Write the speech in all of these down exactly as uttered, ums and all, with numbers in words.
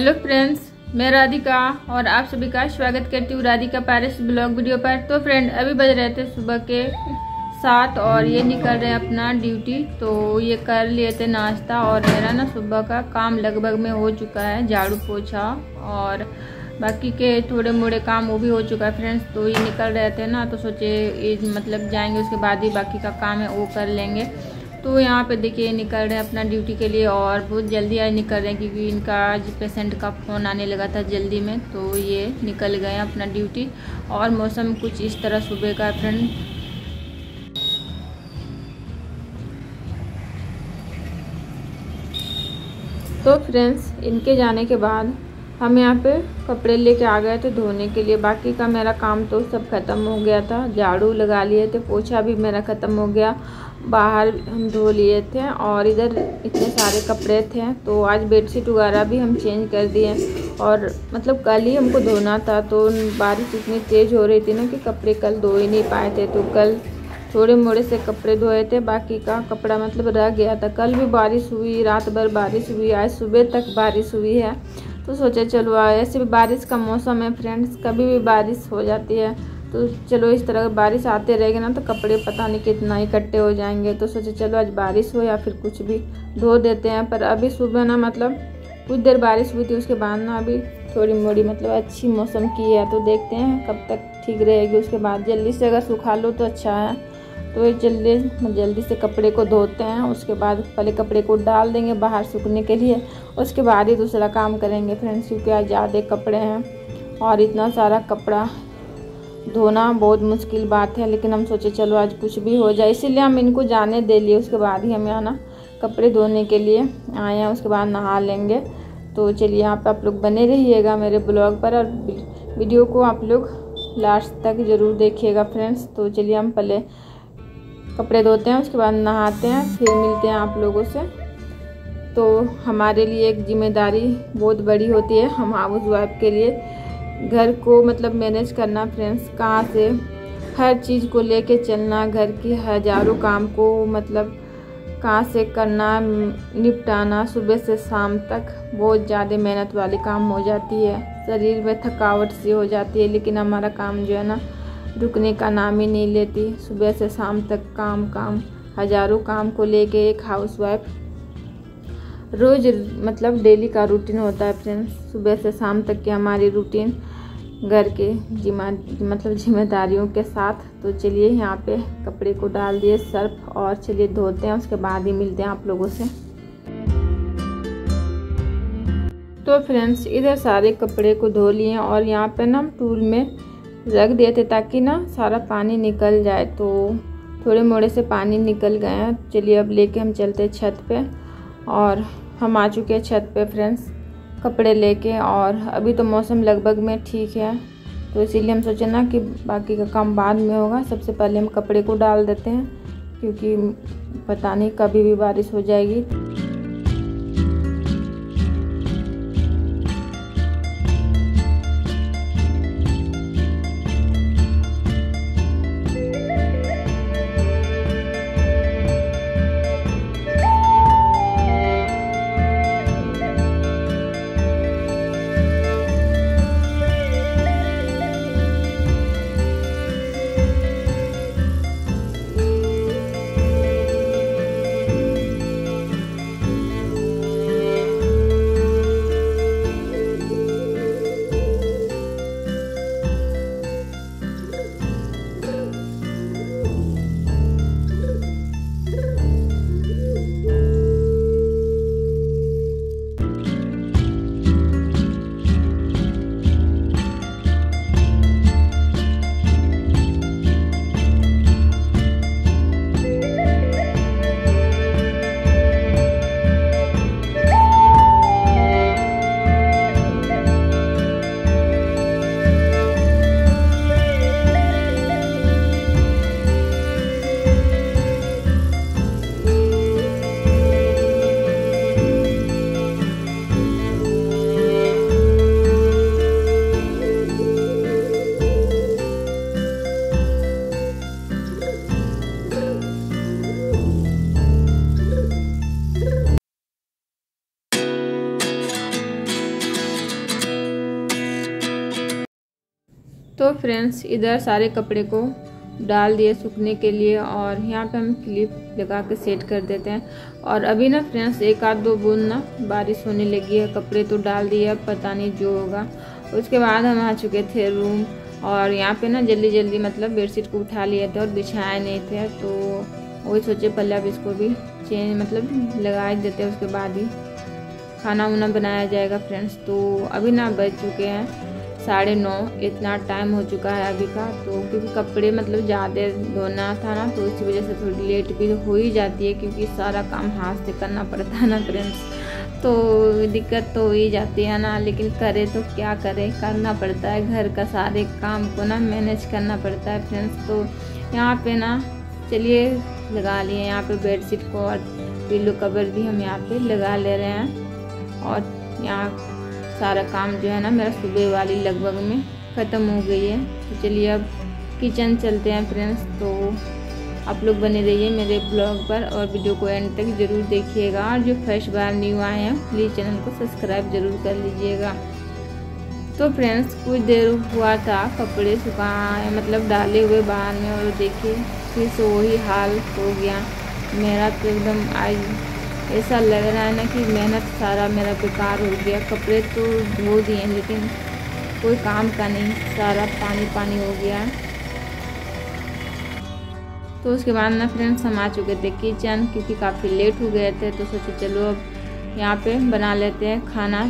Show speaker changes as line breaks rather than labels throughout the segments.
Hello friends, मैं राधिका और आप सभी का स्वागत करती हूँ राधिका पैरिस ब्लॉग वीडियो पर। तो फ्रेंड, अभी बज रहे थे सुबह के सात और ये निकल रहे हैं अपना ड्यूटी। तो ये कर लिए थे नाश्ता और मेरा ना सुबह का काम लगभग में हो चुका है, झाड़ू पोछा और बाकी के थोड़े मोड़े काम वो भी हो चुका है फ्रेंड्स। तो ये निकल रहे थे ना, तो सोचे मतलब जाएंगे उसके बाद ही बाकी का काम है वो कर लेंगे। तो यहाँ पे देखिए निकल रहे हैं अपना ड्यूटी के लिए और बहुत जल्दी आज निकल रहे हैं क्योंकि इनका आज पेशेंट का फ़ोन आने लगा था जल्दी में। तो ये निकल गए अपना ड्यूटी और मौसम कुछ इस तरह सुबह का फ्रेंड। तो फ्रेंड्स, इनके जाने के बाद हम यहाँ पे कपड़े लेके आ गए थे धोने के लिए। बाकी का मेरा काम तो सब ख़त्म हो गया था, झाड़ू लगा लिए थे, पोछा भी मेरा ख़त्म हो गया, बाहर हम धो लिए थे और इधर इतने सारे कपड़े थे। तो आज बेडशीट वगैरह भी हम चेंज कर दिए और मतलब कल ही हमको धोना था। तो बारिश इतनी तेज़ हो रही थी ना कि कपड़े कल धो ही नहीं पाए थे। तो कल थोड़े मोड़े से कपड़े धोए थे, बाकी का कपड़ा मतलब रह गया था। कल भी बारिश हुई, रात भर बारिश हुई, आज सुबह तक बारिश हुई है। तो सोचे चलो, ऐसे भी बारिश का मौसम है फ्रेंड्स, कभी भी बारिश हो जाती है। तो चलो इस तरह बारिश आते रहेगी ना तो कपड़े पता नहीं कितना इकट्ठे हो जाएंगे। तो सोचे चलो आज बारिश हो या फिर कुछ भी धो देते हैं। पर अभी सुबह ना मतलब कुछ देर बारिश हुई थी, उसके बाद ना अभी थोड़ी मोड़ी मतलब अच्छी मौसम की है। तो देखते हैं कब तक ठीक रहेगी। उसके बाद जल्दी से अगर सुखा लो तो अच्छा है। तो जल्दी जल्दी से कपड़े को धोते हैं, उसके बाद पहले कपड़े को डाल देंगे बाहर सूखने के लिए, उसके बाद ही दूसरा काम करेंगे फ्रेंड्स। क्योंकि आज ज़्यादा कपड़े हैं और इतना सारा कपड़ा धोना बहुत मुश्किल बात है। लेकिन हम सोचे चलो आज कुछ भी हो जाए, इसीलिए हम इनको जाने दे लिए। उसके बाद ही हम यहाँ ना कपड़े धोने के लिए आए हैं, उसके बाद नहा लेंगे। तो चलिए यहाँ पर आप लोग बने रहिएगा मेरे ब्लॉग पर और वीडियो को आप लोग लास्ट तक ज़रूर देखिएगा फ्रेंड्स। तो चलिए हम पहले कपड़े धोते हैं, उसके बाद नहाते हैं, फिर मिलते हैं आप लोगों से। तो हमारे लिए एक जिम्मेदारी बहुत बड़ी होती है, हम हाउस वाइफ के लिए घर को मतलब मैनेज करना फ्रेंड्स। कहाँ से हर चीज़ को लेके चलना, घर की हज़ारों काम को मतलब कहाँ से करना, निपटाना, सुबह से शाम तक बहुत ज़्यादा मेहनत वाली काम हो जाती है। शरीर में थकावट सी हो जाती है, लेकिन हमारा काम जो है ना रुकने का नाम ही नहीं लेती। सुबह से शाम तक काम काम हज़ारों काम को लेके एक हाउसवाइफ रोज़ मतलब डेली का रूटीन होता है फ्रेंड्स। सुबह से शाम तक की हमारी रूटीन घर के जिम्मा मतलब जिम्मेदारियों के साथ। तो चलिए यहाँ पे कपड़े को डाल दिए सर्फ और चलिए धोते हैं, उसके बाद ही मिलते हैं आप लोगों से। तो फ्रेंड्स, इधर सारे कपड़े को धो लिए और यहाँ पे ना हम टूल में रख दिए थे ताकि ना सारा पानी निकल जाए। तो थोड़े मोड़े से पानी निकल गए हैं। चलिए अब लेके हम चलते हैं छत पे और हम आ चुके हैं छत पे फ्रेंड्स कपड़े लेके। और अभी तो मौसम लगभग में ठीक है, तो इसीलिए हम सोचे ना कि बाकी का काम बाद में होगा। सबसे पहले हम कपड़े को डाल देते हैं क्योंकि पता नहीं कभी भी बारिश हो जाएगी। तो फ्रेंड्स इधर सारे कपड़े को डाल दिए सूखने के लिए और यहाँ पे हम क्लिप लगा के सेट कर देते हैं। और अभी ना फ्रेंड्स एक आध दो बूंद ना बारिश होने लगी है, कपड़े तो डाल दिए, अब पता नहीं जो होगा। उसके बाद हम आ चुके थे रूम और यहाँ पे ना जल्दी जल्दी मतलब बेडशीट को उठा लिए थे और बिछाए नहीं थे, तो वही सोचे पहले अब इसको भी चेंज मतलब लगा ही देते हैं, उसके बाद ही खाना वाना बनाया जाएगा फ्रेंड्स। तो अभी ना बज चुके हैं साढ़े नौ, इतना टाइम हो चुका है अभी का। तो क्योंकि कपड़े मतलब ज़्यादा धोना था ना, तो इसी वजह से थोड़ी लेट भी हो ही जाती है, क्योंकि सारा काम हाथ से करना पड़ता है ना फ्रेंड्स, तो दिक्कत तो हो ही जाती है ना। लेकिन करे तो क्या करें, करना पड़ता है, घर का सारे काम को ना मैनेज करना पड़ता है फ्रेंड्स। तो यहाँ पे ना चलिए लगा लिए यहाँ पे बेडशीट को और पिल्लो कवर भी हम यहाँ पे लगा ले रहे हैं। और यहाँ सारा काम जो है ना मेरा सुबह वाली लगभग में ख़त्म हो गई है। तो चलिए अब किचन चलते हैं फ्रेंड्स। तो आप लोग बने रहिए मेरे ब्लॉग पर और वीडियो को एंड तक ज़रूर देखिएगा। और जो फर्स्ट बार न्यू आए हैं प्लीज़ चैनल को सब्सक्राइब ज़रूर कर लीजिएगा। तो फ्रेंड्स कुछ देर हुआ था कपड़े सुखाए मतलब डाले हुए बाहर में, और देखिए फिर से वही हाल हो गया मेरा। तो एकदम आज ऐसा लग रहा है ना कि मेहनत सारा मेरा बेकार हो गया। कपड़े तो धो दिए लेकिन कोई काम का नहीं, सारा पानी पानी हो गया। तो उसके बाद ना फ्रेंड्स हम आ चुके थे किचन, क्योंकि काफ़ी लेट हो गए थे, तो सोचे चलो अब यहाँ पे बना लेते हैं खाना।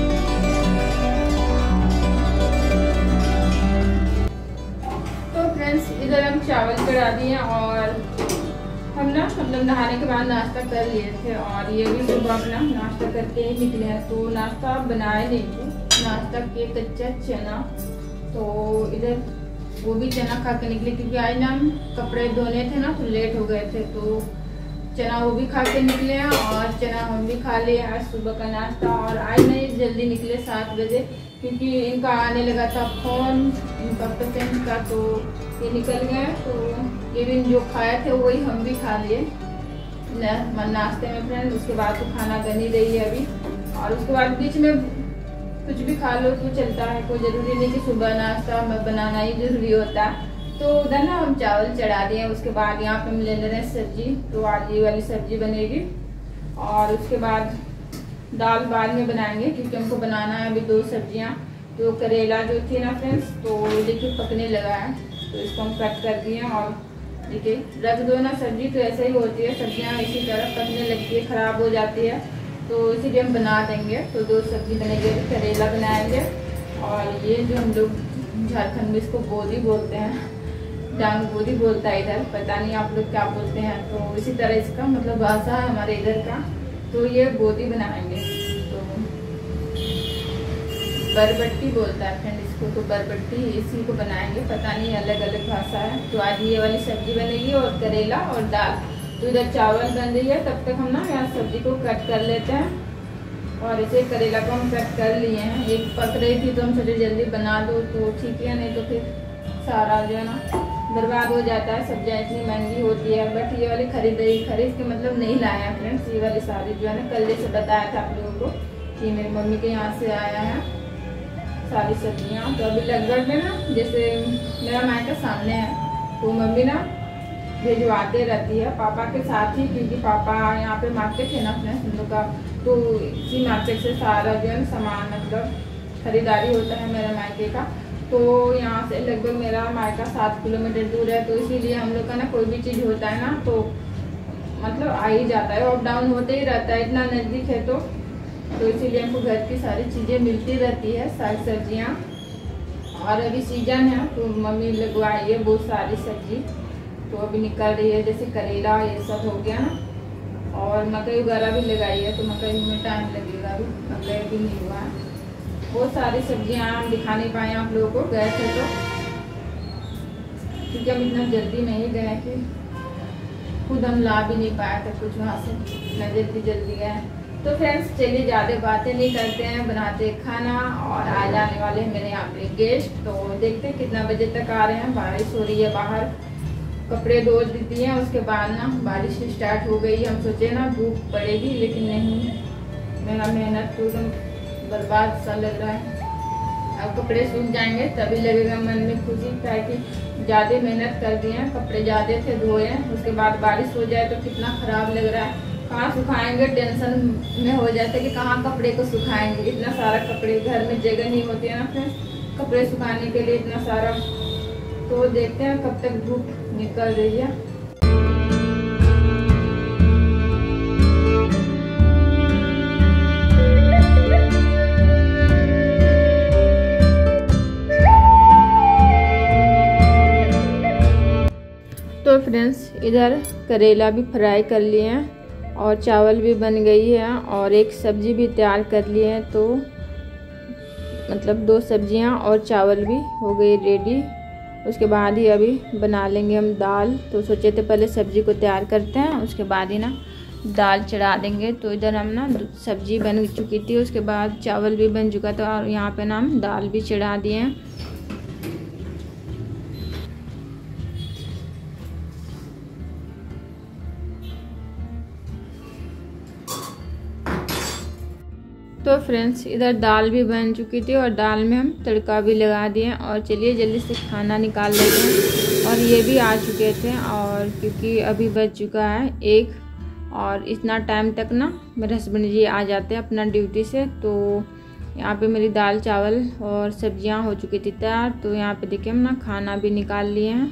तो फ्रेंड्स इधर हम चावल चढ़ा दिए और हम ना मतलब नहाने के बाद नाश्ता कर लिए थे, और ये भी सुबह अपना नाश्ता करके ही निकले हैं। तो नाश्ता बनाए नहीं थे, नाश्ता किए कच्चा चना, तो इधर वो भी चना खा के निकले, क्योंकि आज ना हम कपड़े धोने थे ना तो लेट हो गए थे। तो चना वो भी खा के निकले हैं और चना हम भी खा लिए आज सुबह का नाश्ता। और आज नहीं जल्दी निकले सात बजे, क्योंकि इनका आने लगा था फ़ोन इनका पेशेंट का, तो ये निकल गए। तो ये भी जो खाए थे वही हम भी खा लिए नाश्ते में फ्रेंड। उसके बाद तो खाना बन ही रही है अभी, और उसके बाद बीच में कुछ भी खा लो तो चलता है, कोई ज़रूरी नहीं कि सुबह नाश्ता बनाना ही ज़रूरी होता है। तो उधर ना हम चावल चढ़ा दिए, उसके बाद यहाँ पे हम ले ले रहे हैं सब्जी, तो आज ये वाली सब्जी बनेगी। और उसके बाद दाल बाद में बनाएंगे, क्योंकि हमको बनाना है अभी दो सब्जियाँ। तो करेला जो थी ना फ्रेंड्स, तो देखिए पकने लगा है, तो इसको हम कट कर दिए। और देखिए रख दो ना सब्जी तो ऐसे ही होती है, सब्जियाँ इसी तरह पकने लगती है, ख़राब हो जाती है, तो इसीलिए हम बना देंगे। तो दो सब्जी बनेगी, करेला बनाएंगे और ये जो हम लोग झारखंड में इसको बोदी बोलते हैं, डांग बोदी बोलता है इधर, पता नहीं आप लोग क्या बोलते हैं। तो इसी तरह इसका मतलब भाषा है हमारे इधर का। तो ये बोदी बनाएंगे, तो बरबट्टी बोलता है फ्रेंड इसको, तो बरबट्टी इसी को बनाएंगे, पता नहीं अलग अलग भाषा है। तो आज ये वाली सब्जी बनेगी और करेला और दाल। तो इधर चावल बन रही है, तब तक हम ना यहाँ सब्जी को कट कर लेते हैं। और ऐसे करेला को हम कट कर लिए हैं, एक पक रही थी तो हम सोचे जल्दी बना दो तो ठीक है, नहीं तो फिर सारा जो है ना बर्बाद हो जाता है। सब्जियाँ इतनी महंगी होती है, बट ये वाली खरीदारी खरीद के मतलब नहीं लाए हैं फ्रेंड्स। ये वाली सारी जो है ना कल जैसे बताया था आप लोगों को कि मेरी मम्मी के यहाँ से आया है सारी सब्जियाँ। तो अभी लगभग में ना जैसे मेरा मायका सामने है, तो मम्मी ना भिजवाते रहती है पापा के साथ ही, क्योंकि पापा यहाँ पे मार्केट है ना अपने हम लोग का, तो इसी मार्केट से सारा जो है सामान मतलब खरीदारी होता है मेरे मायके का। तो यहाँ से लगभग मेरा मायका सात किलोमीटर दूर है, तो इसीलिए हम लोग का ना कोई भी चीज़ होता है ना तो मतलब आ ही जाता है, अप डाउन होते ही रहता है, इतना नज़दीक है। तो तो इसीलिए हमको घर की सारी चीज़ें मिलती रहती है, सारी सब्जियाँ। और अभी सीजन है तो मम्मी लगवाई है बहुत सारी सब्जी, तो अभी निकल रही है, जैसे करेला ये सब हो गया ना, और मकई वगैरह भी लगाई है, तो मकई में टाइम लगेगा, अभी मकई भी नहीं हुआ है। बहुत सारी सब्जियां हम दिखा नहीं पाए आप लोगों को, गए थे तो, क्योंकि हम इतना जल्दी नहीं गए कि खुद हम ला भी नहीं पाए थे कुछ वहाँ से, इतना जल्दी जल्दी गए। तो फ्रेंड्स चलिए ज़्यादा बातें नहीं करते हैं, बनाते खाना। और आ जाने वाले हैं मेरे यहाँ पे गेस्ट, तो देखते हैं कितना बजे तक आ रहे हैं। बारिश हो रही है बाहर, कपड़े धो देती हैं, उसके बाद ना बारिश स्टार्ट हो गई। हम सोचे ना धूप पड़ेगी, लेकिन नहीं, मेरा मेहनत तो एकदम बर्बाद सा लग रहा है। अब कपड़े सूख जाएंगे तभी लगेगा मन में खुशी, ताकि ज़्यादा मेहनत कर दिए हैं, कपड़े ज़्यादा थे धोए हैं, उसके बाद बारिश हो जाए तो कितना ख़राब लग रहा है। कहाँ सुखाएंगे, टेंशन में हो जाता है कि कहाँ कपड़े को सुखाएंगे। इतना सारा कपड़े, घर में जगह नहीं होती है ना फ्रेंड्स कपड़े सुखाने के लिए इतना सारा। तो देखते हैं कब तक धूप निकल रही है। तो फ्रेंड्स इधर करेला भी फ्राई कर लिए हैं और चावल भी बन गई है और एक सब्जी भी तैयार कर लिए हैं। तो मतलब दो सब्जियां और चावल भी हो गई रेडी। उसके बाद ही अभी बना लेंगे हम दाल। तो सोचे थे पहले सब्जी को तैयार करते हैं, उसके बाद ही ना दाल चढ़ा देंगे। तो इधर हम ना सब्जी बन चुकी थी, उसके बाद चावल भी बन चुका था और यहाँ पे ना हम दाल भी चढ़ा दिए हैं। तो फ्रेंड्स इधर दाल भी बन चुकी थी और दाल में हम तड़का भी लगा दिए और चलिए जल्दी से खाना निकाल लेते हैं। और ये भी आ चुके थे और क्योंकि अभी बज चुका है एक और इतना टाइम तक ना मेरे हस्बैंड जी आ जाते हैं अपना ड्यूटी से। तो यहाँ पे मेरी दाल चावल और सब्जियाँ हो चुकी थी तैयार। तो यहाँ पे देखिए हम ना खाना भी निकाल लिए हैं।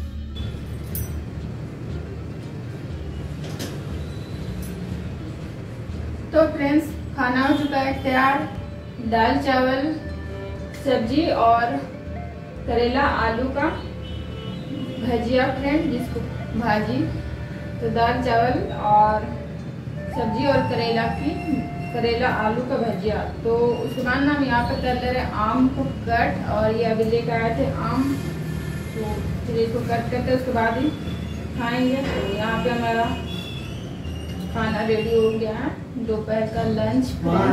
तो फ्रेंड्स खाना हो चुका है तैयार, दाल चावल सब्जी और करेला आलू का भजिया फ्रेंड जिसको भाजी। तो दाल चावल और सब्जी और करेला की करेला आलू का भजिया। तो उसके बाद ना हम यहाँ पे कर ले रहे हैं आम को कट और ये अभी लेकर आए थे आम। तो फिर इसको कट करते उसके बाद ही खाएंगे। तो यहाँ पे हमारा खाना रेडी हो गया है, दोपहर का लंच।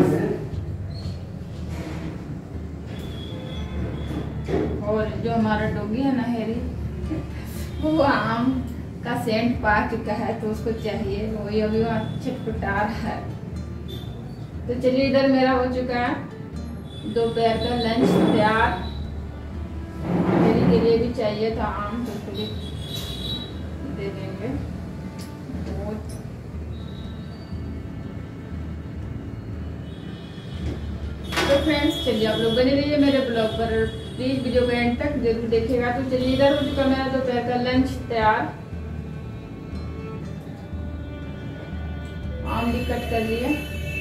और जो हमारा डॉगी है ना हैरी, वो आम का सेंट पा चुका है तो उसको चाहिए, वही अभी वहाँ छटपटा रहा है। तो चलिए इधर मेरा हो चुका है दोपहर का लंच तैयार। हैरी के लिए भी चाहिए था आम तो उसको भी दे देंगे। तो फ्रेंड्स चलिए आप लोग बने रहिए मेरे ब्लॉग पर, प्लीज वीडियो को एंड तक जरूर देखिएगा। तो चलिए इधर हो चुका मेरा दोपहर का लंच तैयार, आम भी कट कर लिए।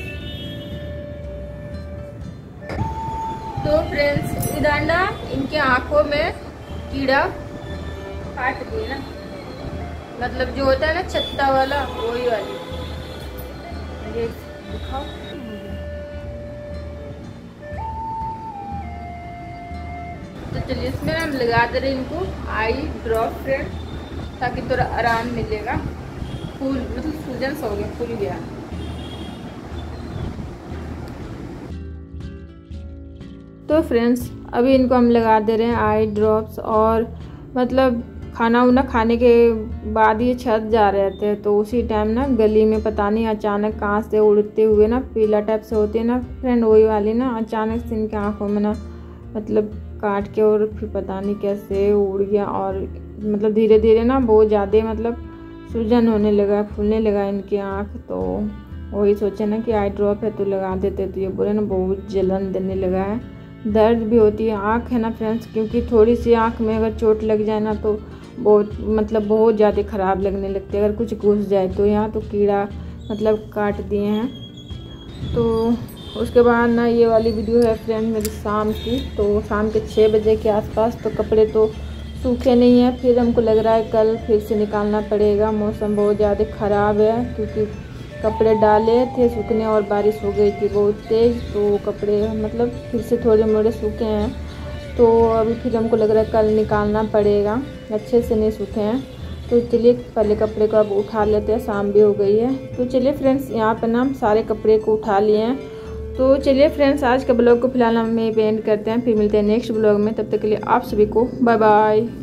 तो फ्रेंड्स इधर ना इनके आंखों में कीड़ा काट दिए ना, मतलब जो होता है ना छत्ता वाला वही वाली, ये दिखाओ। तो चलिए इसमें हम लगा दे रहे इनको आई ड्रॉप फ्रेंड, ताकि थोड़ा आराम मिलेगा। फूल मतलब सूजन सा हो गया, फूल गया। तो फ्रेंड्स अभी इनको हम लगा दे रहे हैं आई ड्रॉप्स। और मतलब खाना वाना खाने के बाद ये छत जा रहे थे तो उसी टाइम ना गली में पता नहीं अचानक कहाँ से उड़ते हुए ना पीला टाइप से होते हैं ना फ्रेंड, वही वाली ना अचानक से इनके आँखों में ना मतलब काट के और फिर पता नहीं कैसे उड़ गया। और मतलब धीरे धीरे ना बहुत ज़्यादा मतलब सूजन होने लगा, फूलने लगा इनकी आँख। तो वही सोचे ना कि आई ड्रॉप है तो लगा देते। तो ये बोले ना बहुत जलन देने लगा है, दर्द भी होती है आँख है ना फ्रेंड्स, क्योंकि थोड़ी सी आँख में अगर चोट लग जाए ना तो बहुत मतलब बहुत ज़्यादा ख़राब लगने लगती है, अगर कुछ घुस जाए तो। यहाँ तो कीड़ा मतलब काट दिए हैं। तो उसके बाद ना ये वाली वीडियो है फ्रेंड मेरी शाम की। तो शाम के छः बजे के आसपास। तो कपड़े तो सूखे नहीं हैं, फिर हमको लग रहा है कल फिर से निकालना पड़ेगा। मौसम बहुत ज़्यादा ख़राब है क्योंकि कपड़े डाले थे सूखने और बारिश हो गई थी बहुत तेज़। तो कपड़े मतलब फिर से थोड़े मोड़े सूखे हैं। तो अभी फिर हमको लग रहा है कल निकालना पड़ेगा, अच्छे से नहीं सूखे हैं। तो चलिए पहले कपड़े को अब उठा लेते हैं, शाम भी हो गई है। तो चलिए फ्रेंड्स यहाँ पर ना हम सारे कपड़े को उठा लिए हैं। तो चलिए फ्रेंड्स आज के ब्लॉग को फिलहाल हम यहीं पे एंड करते हैं, फिर मिलते हैं नेक्स्ट ब्लॉग में। तब तक के लिए आप सभी को बाय बाय।